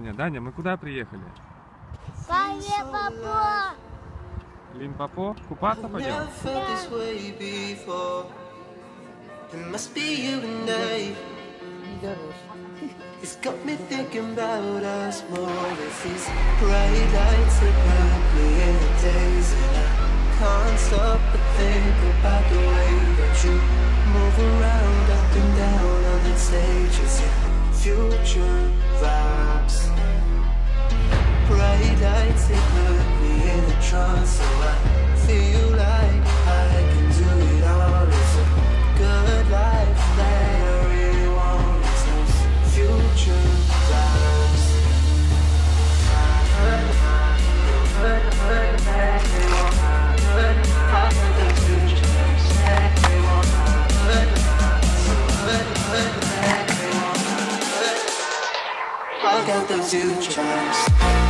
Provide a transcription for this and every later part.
Даня, мы куда приехали? Лимпопо. Лимпопо? Купаться пойдем? It's got me thinking about us more as these bright lights that put me in a daze. And I can't stop but think about the way that you move around up and down on that stage. It's your future vibes. Bright lights that put me in a trance. So I feel like I can do it all. It's a good life that I really want. It's those future vibes. I got those future vibes.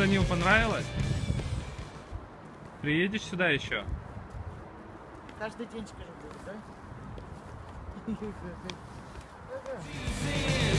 Данил, понравилось? Приедешь сюда еще? Каждый день, скажем, да?